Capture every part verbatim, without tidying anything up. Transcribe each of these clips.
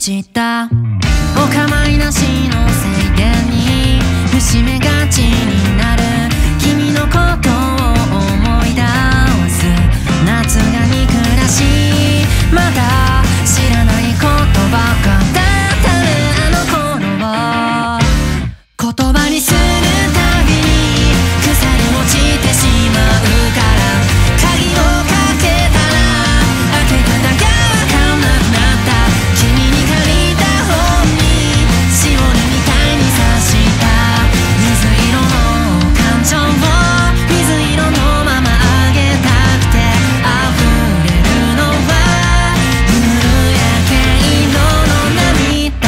ちたお構いなしの晴天に節目がちになる君のことを思い出す夏が憎らしいまだ知らない言葉がだったねあの頃を言葉にするたびに腐り落ちてしまうから鍵をかけたら開け方がわかんなくなった君に借りた本にしおりみたいに刺した水色の感情を水色のままあげたくて溢れるのは夕焼け色の涙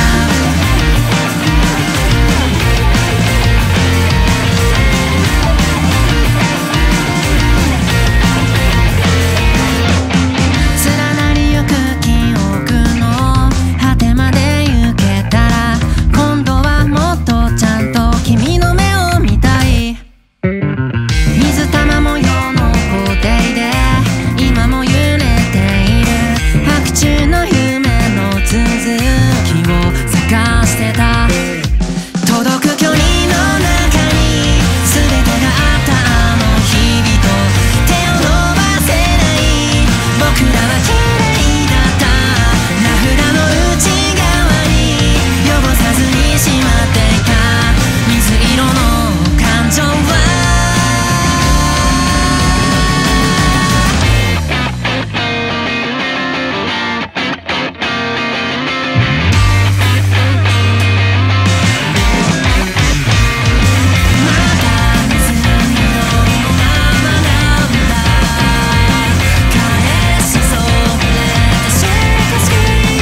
連なりゆく記憶の果てまで行けたら今度はもっとちゃんと君の目を見たい水玉模様の校庭で今も揺れている白昼の夢の続きを探してた届く距離の中に全てがあったあの日々と手を伸ばせない僕らは綺麗だった名札の内側に汚さずにしまっていた水色の感情はまだ水色のままなんだ返しそびれてしかし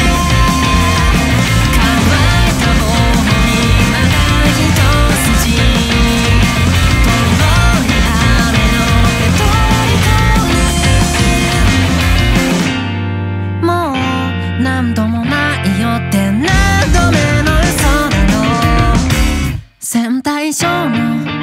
乾いた頬にまだ一筋遠い雨の手取り込むもう何度もないよって何度目の嘘なの線対称の